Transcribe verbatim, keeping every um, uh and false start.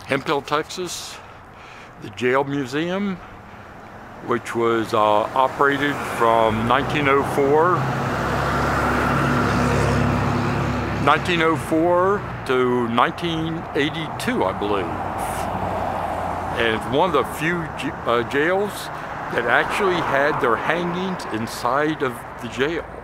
Hemphill, Texas, the jail museum, which was uh, operated from nineteen oh four to nineteen eighty-two, I believe. And it's one of the few uh, jails that actually had their hangings inside of the jail.